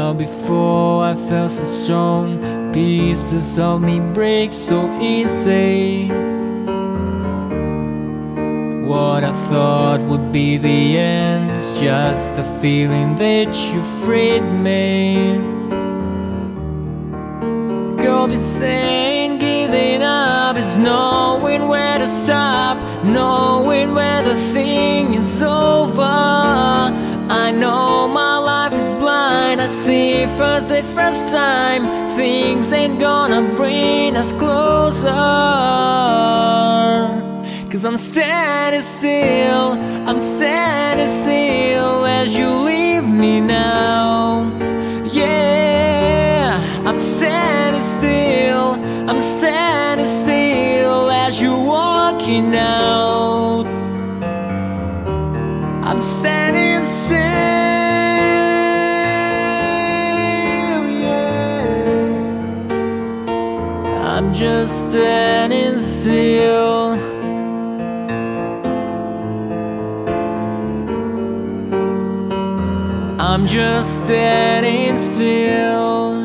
Well, before I felt so strong, pieces of me break so easy. What I thought would be the end, just the feeling that you freed me. Girl, this ain't giving up, it's knowing where to stop, knowing where the thing is over. I know my life is blind, I see first the first time. Things ain't gonna bring us closer, 'cause I'm standing still, I'm standing still as you leave me now. Yeah, I'm standing still, I'm standing still as you're walking out. I'm standing still, yeah. I'm just standing still. I'm just standing still.